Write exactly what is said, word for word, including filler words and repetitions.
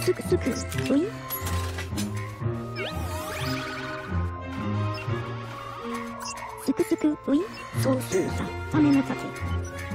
すくすくウィン。すくすくウィン。総数さ雨の風。